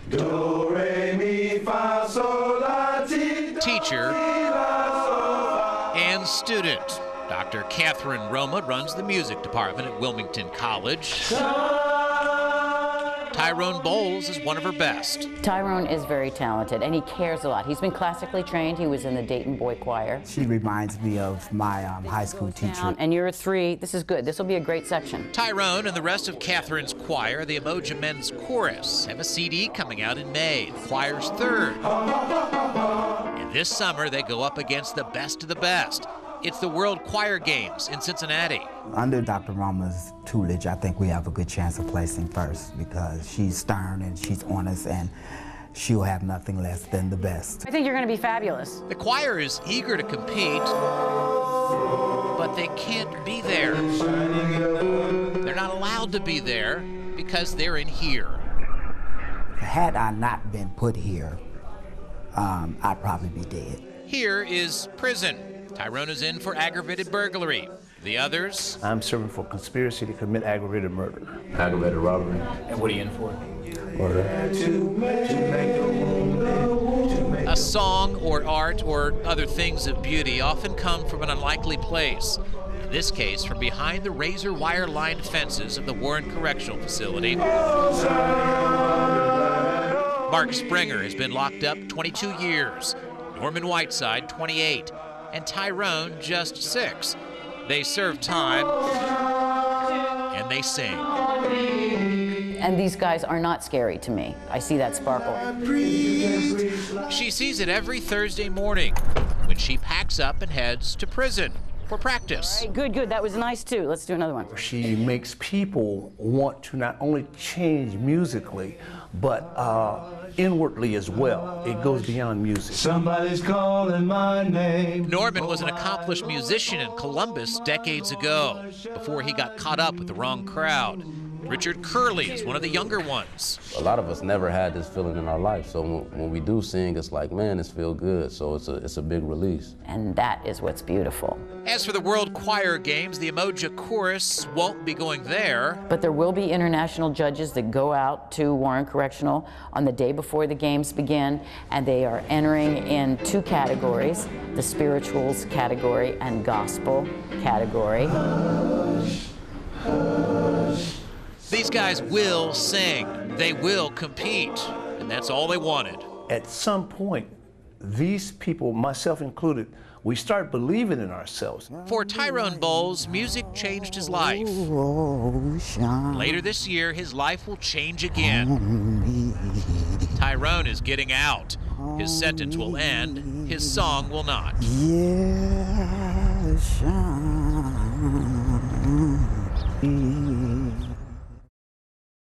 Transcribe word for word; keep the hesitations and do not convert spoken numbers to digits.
Do, re, mi, fa, sol, la, ti, do, teacher, mi, la, sol, fa. and student. Doctor Catherine Roma runs the music department at Wilmington College. Tyrone Bowles is one of her best. Tyrone is very talented, and he cares a lot. He's been classically trained. He was in the Dayton Boy Choir. She reminds me of my um, high school teacher. And you're a three. This is good. This will be a great section. Tyrone and the rest of Catherine's choir, the UMOJA Men's Chorus, have a C D coming out in May, the choir's third. And this summer, they go up against the best of the best. It's the World Choir Games in Cincinnati. Under Doctor Roma's tutelage, I think we have a good chance of placing first because she's stern and she's honest and she'll have nothing less than the best. I think you're going to be fabulous. The choir is eager to compete, but they can't be there. They're not allowed to be there because they're in here. Had I not been put here, um, I'd probably be dead. Here is prison. Tyrone is in for aggravated burglary. The others? I'm serving for conspiracy to commit aggravated murder. Aggravated robbery. And what are you in for? Murder. A song or art or other things of beauty often come from an unlikely place. In this case, from behind the razor wire lined fences of the Warren Correctional Facility. Mark Springer has been locked up twenty-two years. Norman Whiteside, twenty-eight. And Tyrone, just six. They serve time, and they sing. And these guys are not scary to me. I see that sparkle. She sees it every Thursday morning when she packs up and heads to prison for practice. Hey, good, good. That was nice, too. Let's do another one. She makes people want to not only change musically, but uh, inwardly as well. It goes beyond music. Somebody's calling my name. Norman was an accomplished musician in Columbus decades ago, before he got caught up with the wrong crowd. Richard Curley is one of the younger ones. A lot of us never had this feeling in our life, so when we do sing, it's like, man, this feels good, so it's a, it's a big release. And that is what's beautiful. As for the World Choir Games, the UMOJA Chorus won't be going there. But there will be international judges that go out to Warren Correctional on the day before the games begin, and they are entering in two categories, the spirituals category and gospel category. These guys will sing, they will compete, and that's all they wanted. At some point, these people, myself included, we start believing in ourselves. For Tyrone Bowles, music changed his life. Later this year, his life will change again. Tyrone is getting out. His sentence will end, his song will not. Yeah.